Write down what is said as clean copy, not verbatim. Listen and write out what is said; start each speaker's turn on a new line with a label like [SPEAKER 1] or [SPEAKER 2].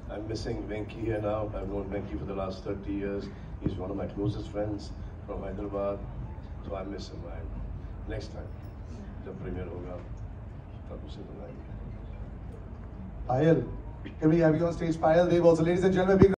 [SPEAKER 1] I'm missing Venki here now. I've known Venki for the last 30 years. He's one of my closest friends from Hyderabad. So I miss him. Next time, जब premiere होगा, तब उसे बुलाएंगे.
[SPEAKER 2] Payal, can we have you on stage? Payal Dev also, ladies and gentlemen, big